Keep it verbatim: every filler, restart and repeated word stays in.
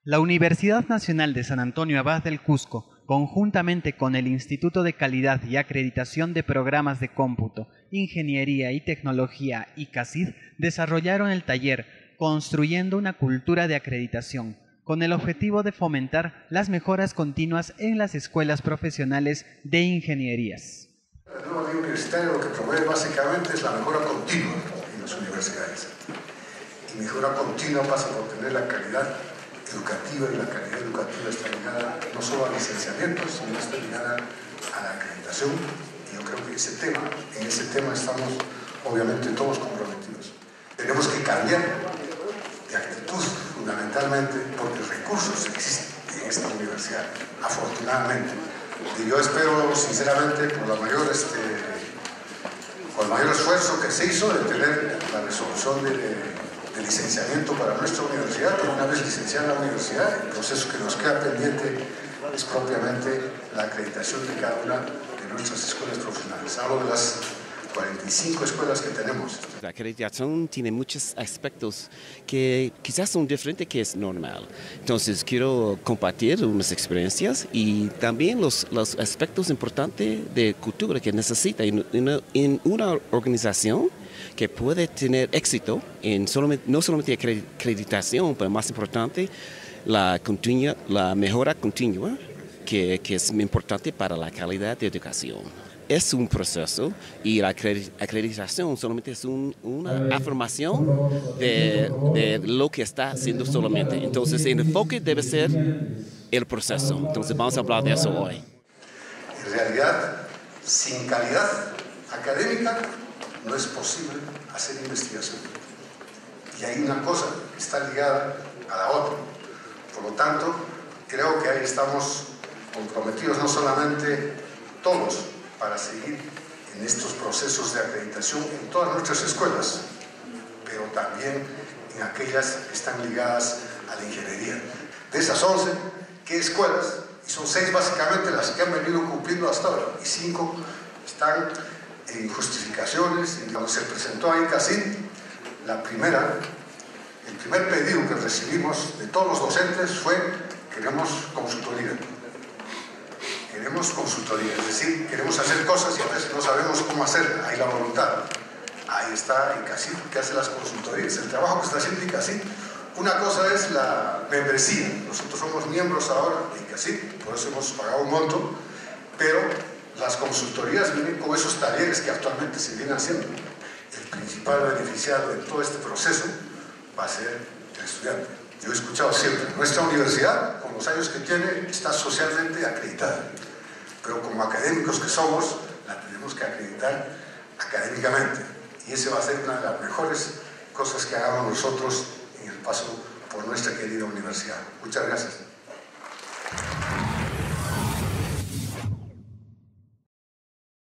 La Universidad Nacional de San Antonio Abad del Cusco, conjuntamente con el Instituto de Calidad y Acreditación de Programas de Cómputo, Ingeniería y Tecnología I C A C I D, desarrollaron el taller Construyendo una cultura de acreditación, con el objetivo de fomentar las mejoras continuas en las escuelas profesionales de ingenierías. La nueva ley universitaria lo que promueve básicamente es la mejora continua en las universidades. Y mejora continua pasa por tener la calidad educativa, y la calidad educativa está ligada no solo al licenciamiento, sino está ligada a la acreditación. Y yo creo que ese tema, en ese tema estamos obviamente todos comprometidos. Tenemos que cambiar de actitud fundamentalmente porque recursos existen en esta universidad, afortunadamente. Y yo espero sinceramente por la mayor, este, por el mayor esfuerzo que se hizo de tener la resolución de, de licenciamiento para nuestra universidad, pero una vez licenciada la universidad, el proceso que nos queda pendiente es propiamente la acreditación de cada una de nuestras escuelas profesionales. Hablo de las cuarenta y cinco escuelas que tenemos. La acreditación tiene muchos aspectos que quizás son diferentes que es normal. Entonces quiero compartir unas experiencias y también los, los aspectos importantes de cultura que necesita en una, en una organización que puede tener éxito en solamente, no solamente acreditación, pero más importante, la, continua, la mejora continua, que, que es importante para la calidad de educación. Es un proceso y la acreditación solamente es un, una afirmación de, de lo que está haciendo solamente. Entonces el enfoque debe ser el proceso. Entonces vamos a hablar de eso hoy. En realidad, sin calidad académica no es posible hacer investigación. Y hay una cosa que está ligada a la otra. Por lo tanto, creo que ahí estamos comprometidos no solamente todos, para seguir en estos procesos de acreditación en todas nuestras escuelas, pero también en aquellas que están ligadas a la ingeniería. De esas once, ¿qué escuelas? Y son seis básicamente las que han venido cumpliendo hasta ahora, y cinco están en justificaciones. Y cuando se presentó a I C A C I D, la primera, el primer pedido que recibimos de todos los docentes fue: queremos consultoría. Queremos consultoría, es decir, queremos hacer cosas y a veces no sabemos cómo hacer, hay la voluntad. Ahí está I C A C I D, que hace las consultorías, el trabajo que está haciendo I C A C I D. Una cosa es la membresía, nosotros somos miembros ahora de I C A C I D, por eso hemos pagado un monto, pero las consultorías vienen con esos talleres que actualmente se vienen haciendo. El principal beneficiado de todo este proceso va a ser el estudiante. Yo he escuchado siempre, nuestra universidad, con los años que tiene, está socialmente acreditada. Pero como académicos que somos, la tenemos que acreditar académicamente. Y esa va a ser una de las mejores cosas que hagamos nosotros en el paso por nuestra querida universidad. Muchas gracias.